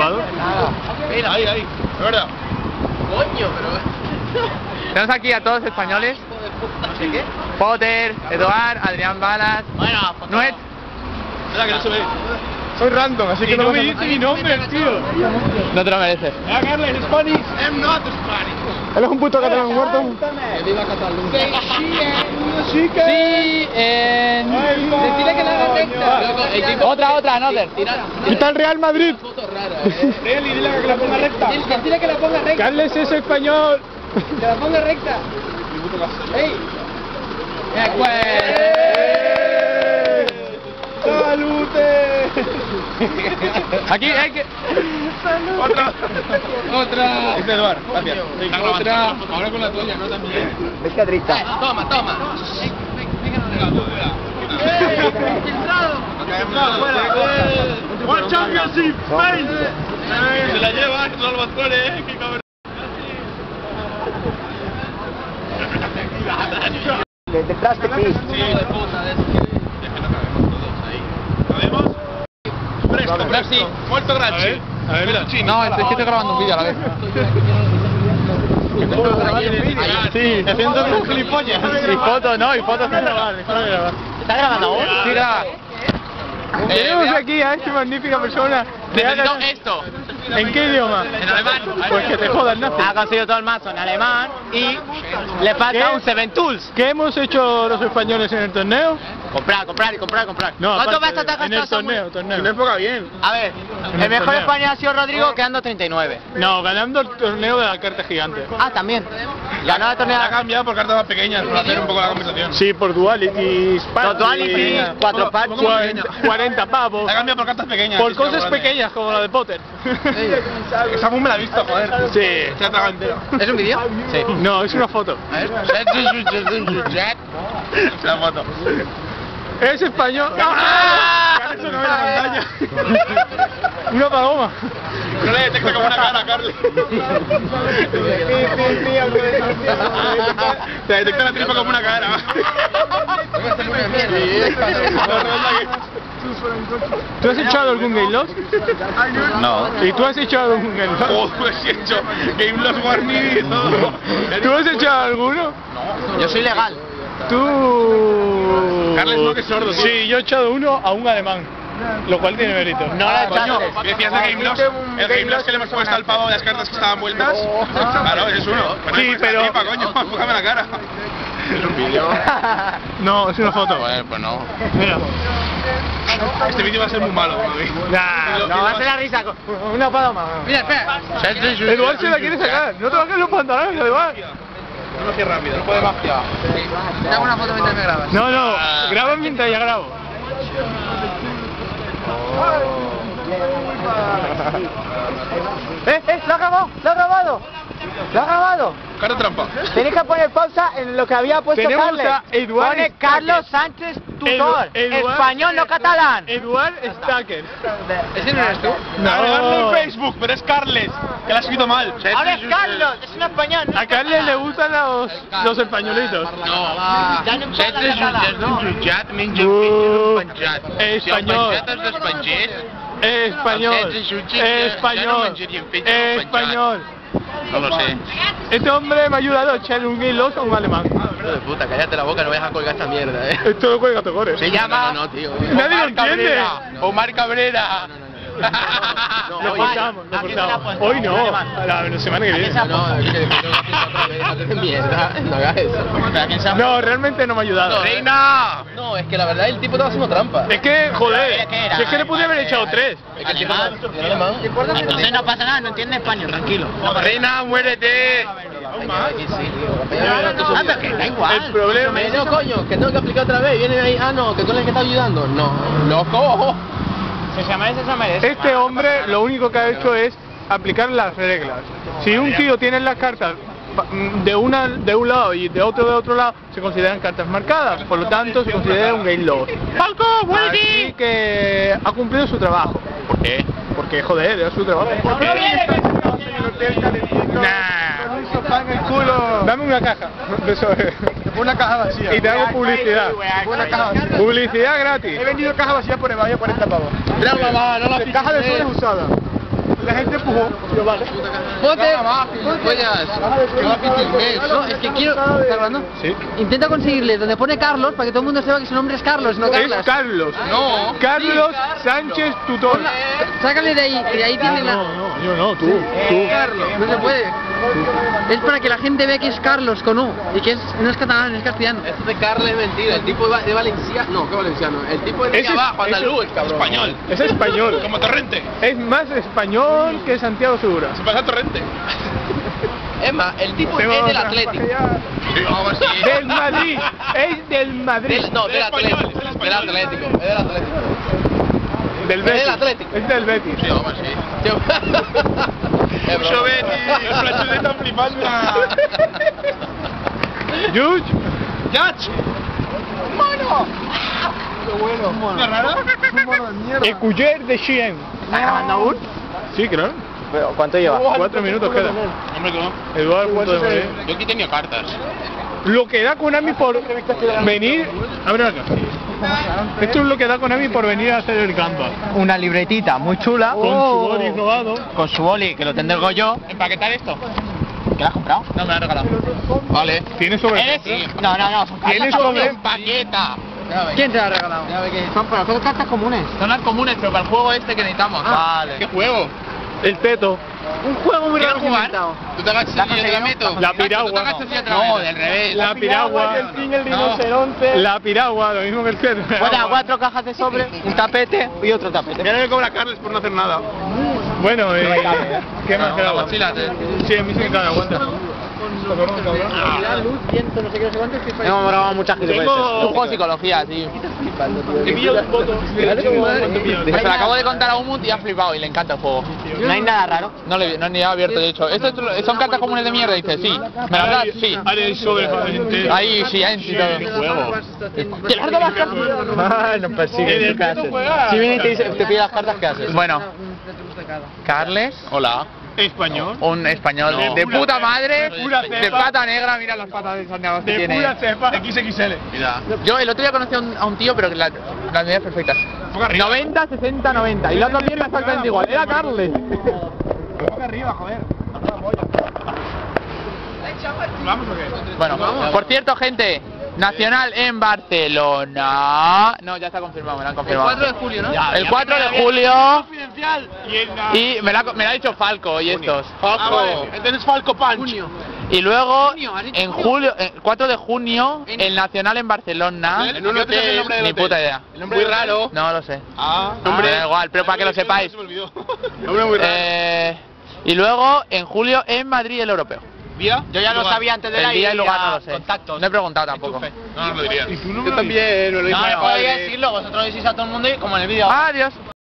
Mira, ahí, es verdad. Coño, pero... Tenemos aquí a todos españoles. No sé qué. Potter, Eduard, Adrián Balas, Bueno, Nuet. Espera, que no se ve. Soy random, así que no me dice mi nombre, tío. No te lo mereces. Carles, Spanish. I'm not Spanish. Él es un puto catalán muerto. Viva Cataluña. Sí, decirle que la haga recta. Otra, another. ¿Qué tal Real Madrid? Foto rara, Dile que la ponga recta. Decirle que la ponga recta. Carles es español. Que la ponga recta. ¡Ey! ¡Salute! Aquí hay que... Otra. Es de Eduard, gracias. Otra. Ahora con la tuya, ¿no? También. Toma. World Championship, Spain. Se la lleva, no los bastones, qué cabrón. Detrás de ti. Sí, de puta, de eso. Es que no cabemos todos ahí. ¿Cabemos? Presto. Molto grazie. A ver, mira. No, es que estoy grabando un vídeo a la vez. Sí, haciendo un gilipollas. Y fotos, no, y fotos. ¿Está grabando aún? Sí, graba. Tenemos aquí a esta magnífica persona. Necesito esto. ¿En qué idioma? En alemán. Pues que te jodan, ¿no? Ha conseguido todo el mazo en alemán y le falta ¿Qué? un Seven Tools. ¿Qué hemos hecho los españoles en el torneo? Comprar. No, ¿Cuánto aparte, vas a en el torneo. No enfoca bien. A ver, En el el mejor torneo. español ha sido Rodrigo quedando 39. No, ganando el torneo de la carta gigante. Ah, también. Ganó el torneo. Ha cambiado por cartas más pequeñas para hacer un poco la conversación. Sí, por Duality, Por Duality, 4 packs. 40 pavos. Ha cambiado por cartas pequeñas. Por cosas pequeñas como la de Potter. Esa me la he visto, joder. Sí. Se ha tragado entero. ¿Es un vídeo? Sí. No, es una foto. Es una foto. Es español. ¡Ah! Eso no ve la pantalla. Una paloma. No le detecta como una cara, Carles. Te detecta la tripa como una cara. ¿Tú has echado algún Game Loss? No. ¿Y tú has echado algún Game Loss? Joder, he hecho Game Loss Warning y todo. ¿Tú has echado alguno? Yo soy legal. Tú... Carles no, que es sordo, tío. Sí, yo he echado uno a un alemán, lo cual tiene mérito. No la Coño, echaste. decías de Game Loss, el Game Loss que le hemos puesto al pavo de las cartas que estaban vueltas. Claro, ese es uno. Sí, pero- Tripa, coño, enfócame la cara. Es un vídeo. No, es una foto. Pues no. Mira. Este vídeo va a ser muy malo. No, va a ser la risa. Una paloma. Mira, espera. Eduard se la quiere sacar. No te bajes los pantalones, Eduard. No lo hacía rápido, no puede magia. Te hago una foto mientras me grabas. No, graba mientras ya grabo. ¡Lo ha grabado! ¡Lo ha grabado! ¡Lo ha grabado! Cara trampa. Tenéis que poner pausa en lo que había puesto Tenemos Carles. a Eduard Pone Stacker. Carlos Sánchez Tutor. Eduard- Español, no catalán. Eduard Stacker. ¿Ese no eres tú? Agregarlo en Facebook, pero es Carles, que lo ha escrito mal. Ahora es Carlos, es un español. A Carles le gustan los españolitos. Ya no puedo catalán. Español. Español. No lo sé. Este hombre me ha ayudado a echar un Game Loss a un alemán. Hijo de puta, cállate la boca, no vayas a colgar esta mierda, Esto lo cuelga Tocores. Se llama... No, tío. Nadie lo entiende. Omar Cabrera. Lo cortamos. Hoy no, la semana que viene. Mierda, no hagas eso. No, realmente no me ha ayudado. ¡Reina! No, es que la verdad el tipo estaba haciendo trampa. Es que, joder, si es que le podía haber echado 3. Alemán. Entonces no pasa nada, no entiende español, tranquilo. ¡Reina, muérete! Anda, que da igual. El problema es... No, coño, que tengo que aplicar otra vez. Vienen ahí, no, que tú eres el que está ayudando. No, loco. Este hombre lo único que ha hecho es aplicar las reglas. Si un tío tiene las cartas de un lado y de otro lado, se consideran cartas marcadas, por lo tanto se considera un Game Loss. Así que ha cumplido su trabajo. ¿Por qué? Porque joder, era su trabajo. Dame una caja. Una caja vacía. Y te hago publicidad. Una caja vacía. Publicidad gratis. He vendido caja vacía por debajo de 40 pavos. No la Caja de soles usada. La gente empujó. Yo, vale. ¡Joder! ¡Pollas! ¡Qué difícil ves! No, es que quiero... ¿Estás grabando? Sí. Intenta conseguirle donde pone Carlos para que todo el mundo sepa que su nombre es Carlos, no Es Carlas. Carlos. No. Carlos Sánchez Tutor. Sácale de ahí tiene la... No, yo no, tú. No se puede. Es para que la gente vea que es Carlos con U y que no es catalán, es castellano. Esto de Carles es mentira. El tipo de Valencia... No, ¿qué valenciano? El tipo de Ese es- abajo, ese- andaluz, cabrón. Español. Es español. Como Torrente. Es más español que Santiago Segura. Se pasa a Torrente. Es más, el tipo Tengo es del otra Atlético. Vamos así. Del Madrid. Es del Madrid. No, del Es español, Atlético. es Del español. Atlético. Es del Atlético. Del Es Betis. del Atlético. Es del Betis. Sí, vamos así. Es broma. Mucho Betis. Los flachos están flipando. Juge. ¡Yach! ¿Una rara? Ecuyer de Chien. ¿Está grabando aún? Sí, creo. ¿Cuánto lleva? 4 minutos queda. Hombre, ¿cómo? Eduardo punto de Madrid. Yo aquí tenía cartas. Lo que da Konami por venir... Abre acá. Esto es lo que da Konami por venir a hacer el Gamba. Una libretita muy chula. Con su boli robado. Con su boli, que lo tendré yo. ¿Empaquetar esto? ¿Qué la has comprado? No, me lo han regalado. Vale. Tiene sobre... No. Tiene sobre... ¡Paqueta! ¿Quién te la ha regalado? Son cartas comunes. Son las comunes, pero para el juego este que necesitamos. Vale. ¿Qué juego? El teto. Un juego muy raro que he jugar? inventado. ¿Tú te agachas y yo te la meto? La piragua. No, del revés. La piragua. La piragua, lo mismo que el teto. Bueno, 4 cajas de sobre, un tapete y otro tapete. Mira que cobra Carles por no hacer nada. Bueno, ¿qué más La queda? mochila, Sí, a mí sí me cabe, aguanta. Luz, viento, no sé qué, no sé cuánto, estoy Hemos grabado muchas gilipolleces. Es un juego de psicología, sí. He pillado fotos. Pues se lo acabo de contar a Umut y ha flipado y le encanta el juego. No hay nada raro. No le no, ni ha abierto, de hecho. ¿Esto son cartas comunes de mierda? Dice, sí. ¿Me las das? Sí. Haré sobre entero. Ahí, sí, y todo. Juego. ¿Te las das las cartas? Ah, nos persigue. ¿Qué haces? Si viene y te pide las cartas, ¿qué haces? Bueno, Carles, hola. Español. Un español de puta madre, De pura de cepa. pata negra, mira las patas de Santiago que De tiene. pura cepa. XXL. Mira. Yo el otro día conocí a un tío, pero que las medidas perfectas. 90, 60, 90. Y la otra pierna exactamente igual. Era Carles. ¿Vamos o qué? Bueno, por cierto, gente, Nacional en Barcelona. No, ya está confirmado, me lo han confirmado. El 4 de julio, ¿no? El 4 de julio. Y en la... Y me lo ha dicho Falco y estos. Vale. Entonces Falco Punch. Junio. Y luego, Junio, ¿has dicho en julio, 4 de junio, el Nacional en Barcelona. En un hotel. El nombre del Ni hotel. puta idea. El nombre muy raro. No lo sé. Ah, Me da igual, pero para que lo sepáis. Se me olvidó. Nombre muy raro. Y luego, en julio, en Madrid, el europeo. ¿Día? Yo ya lo Lugar. sabía antes de El la día y lugar no idea, lo sé. contactos. No he preguntado tampoco. No nos lo dirías. ¿Y tú no me Yo lo también, me lo dijo No, mi no podía padre. decirlo, vosotros decís a todo el mundo y como en el vídeo. Adiós.